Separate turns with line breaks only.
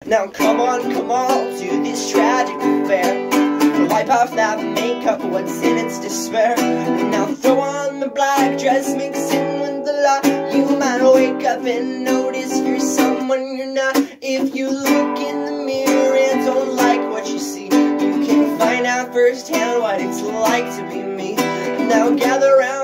Now come on to this tragic affair. Wipe off that makeup, what's in its despair. Now throw on the black dress, mix in with the light. You might wake up and notice you're someone you're not. If you look in the mirror and don't like what you see, you can find out firsthand what it's like to be me. Now gather round